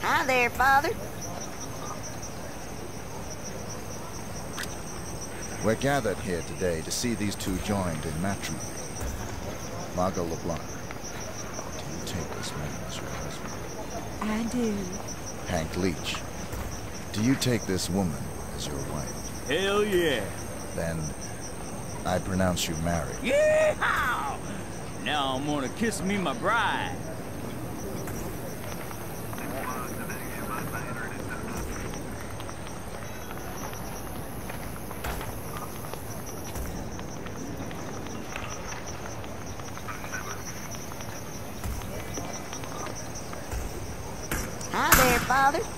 Hi there, Father. We're gathered here today to see these two joined in matrimony. Margot LeBlanc, do you take this man as your husband? I do. Hank Leach, do you take this woman as your wife? Hell yeah. Then I pronounce you married. Yeehaw! Now I'm gonna kiss me my bride. Hi there, Father.